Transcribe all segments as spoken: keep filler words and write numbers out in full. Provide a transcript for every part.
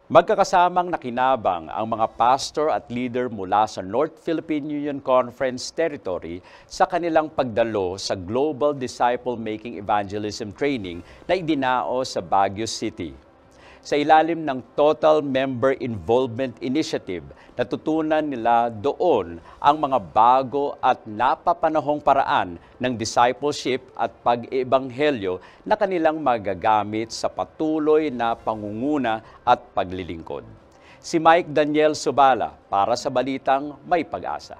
Magkakasamang nakinabang ang mga pastor at leader mula sa North Philippine Union Conference Territory sa kanilang pagdalo sa Global Disciple Making Evangelism Training na idinao sa Baguio City. Sa ilalim ng Total Member Involvement Initiative, natutunan nila doon ang mga bago at napapanahong paraan ng discipleship at pag-ebanghelyo na kanilang magagamit sa patuloy na pangunguna at paglilingkod. Si Mike Daniel Subala para sa Balitang May Pag-asa.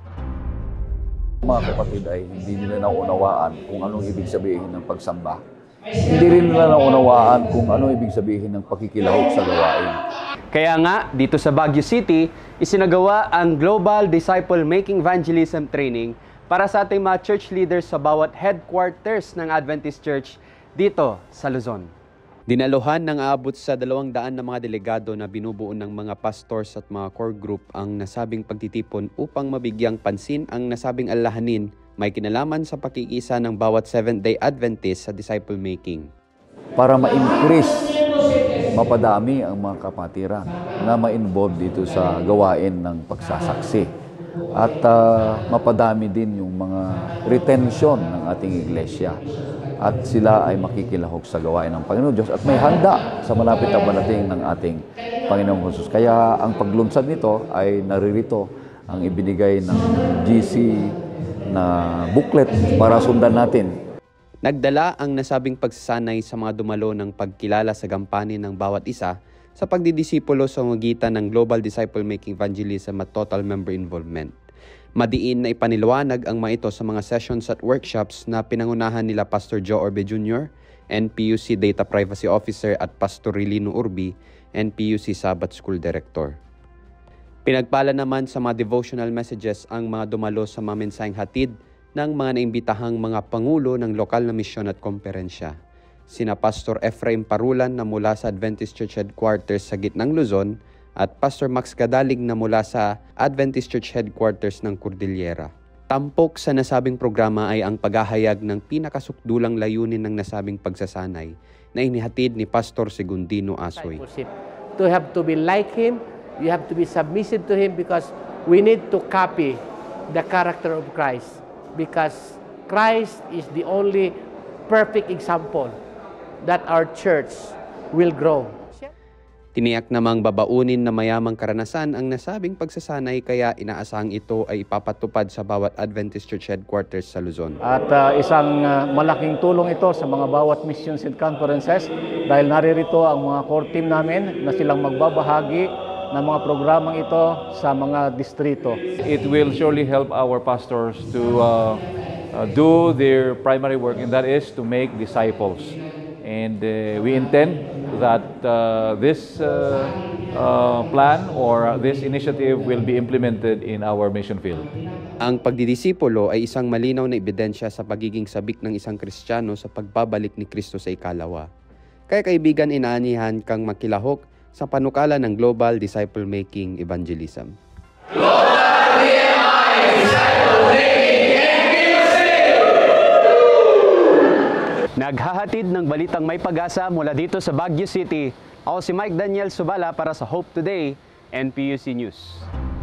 Mga kapatid ay hindi nila naunawaan kung anong ibig sabihin ng pagsamba. Hindi rin nila naunawaan kung ano ibig sabihin ng pakikilahok sa gawain. Kaya nga, dito sa Baguio City, isinagawa ang Global Disciple Making Evangelism Training para sa ating mga church leaders sa bawat headquarters ng Adventist Church dito sa Luzon. Dinaluhan ng aabot sa dalawang daan na mga delegado na binubuo ng mga pastors at mga core group ang nasabing pagtitipon upang mabigyang pansin ang nasabing alalahanin may kinalaman sa pakikisa ng bawat Seventh-day Adventist sa disciple making. Para ma-increase, mapadami ang mga kapatiran na ma-involve dito sa gawain ng pagsasaksi. At uh, mapadami din yung mga retention ng ating iglesia. At sila ay makikilahok sa gawain ng Panginoon Diyos at may handa sa malapit na balating ng ating Panginoong Jesus. Kaya ang paglunsad nito ay naririto ang ibinigay ng G C na booklet para sundan natin. Nagdala ang nasabing pagsasanay sa mga dumalo ng pagkilala sa gampanin ng bawat isa sa pagdidisipulo sa magitan ng Global Disciple Making Evangelism at Total Member Involvement. Madiin na ipanilawanag ang mga ito sa mga sessions at workshops na pinangunahan nila Pastor Joe Orbe Junior, N P U C Data Privacy Officer at Pastor Rilino Urbi, N P U C Sabbath School Director. Pinagpala naman sa mga devotional messages ang mga dumalo sa mga mensaheng hatid ng mga naimbitahang mga pangulo ng lokal na misyon at komperensya. Sina Pastor Ephraim Parulan na mula sa Adventist Church Headquarters sa Gitnang Luzon at Pastor Max Cadalig na mula sa Adventist Church Headquarters ng Cordillera. Tampok sa nasabing programa ay ang paghahayag ng pinakasukdulang layunin ng nasabing pagsasanay na inihatid ni Pastor Segundino Asoy. To have to be like Him, you have to be submissive to Him because we need to copy the character of Christ. Because Christ is the only perfect example that our church will grow. Tiniyak namang babaunin na mayamang karanasan ang nasabing pagsasanay kaya inaasahang ito ay ipapatupad sa bawat Adventist Church Headquarters sa Luzon. At uh, isang uh, malaking tulong ito sa mga bawat missions and conferences dahil naririto ang mga core team namin na silang magbabahagi ng mga programang ito sa mga distrito. It will surely help our pastors to uh, uh, do their primary work, and that is to make disciples. And uh, we intend that uh, this uh, uh, plan or this initiative will be implemented in our mission field. Ang pagdidisipulo ay isang malinaw na ebidensya sa pagiging sabik ng isang Kristiyano sa pagbabalik ni Kristo sa ikalawa. Kaya kaibigan, inaanihan kang makilahok sa panukala ng Global Disciple Making Evangelism. Global D M I Disciple Making N P U C! Naghahatid ng balitang may pag-asa mula dito sa Baguio City. Ako si Mike Daniel Subala para sa Hope Today, N P U C News.